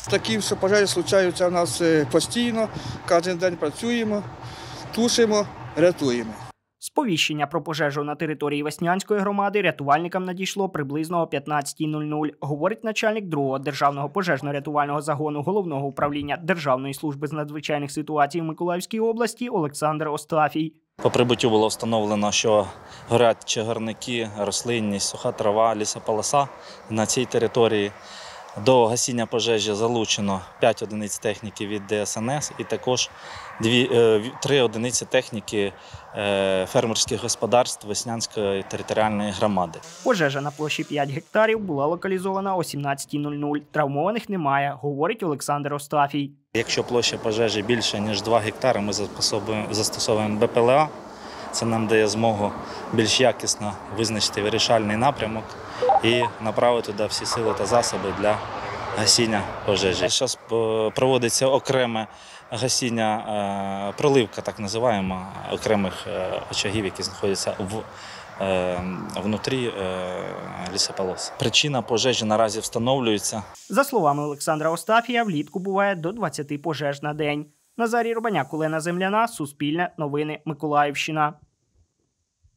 Такі, що пожежі случаються у нас постійно, кожен день працюємо, тушимо, рятуємо. Сповіщення про пожежу на території Веснянської громади рятувальникам надійшло приблизно о 15:00, говорить начальник 2-го державного пожежно-рятувального загону Головного управління Державної служби з надзвичайних ситуацій в Миколаївській області Олександр Остафій. По прибуттю було встановлено, що горять чагарники, рослинність, суха трава, лісополоса на цій території. До гасіння пожежі залучено 5 одиниць техніки від ДСНС і також 3 одиниці техніки фермерських господарств Веснянської територіальної громади. Пожежа на площі 5 гектарів була локалізована о 17:00. Травмованих немає, говорить Олександр Остафій. Якщо площа пожежі більше, ніж 2 гектари, ми застосовуємо БПЛА. Це нам дає змогу більш якісно визначити вирішальний напрямок і направити туди всі сили та засоби для гасіння пожежі. Зараз проводиться окреме гасіння, проливка, так називаємо, окремих очагів, які знаходяться внутрі лісополос. Причина пожежі наразі встановлюється. За словами Олександра Остафія, влітку буває до 20 пожеж на день. Назарій Рубаняк, Олена Земляна, Суспільне, Новини, Миколаївщина.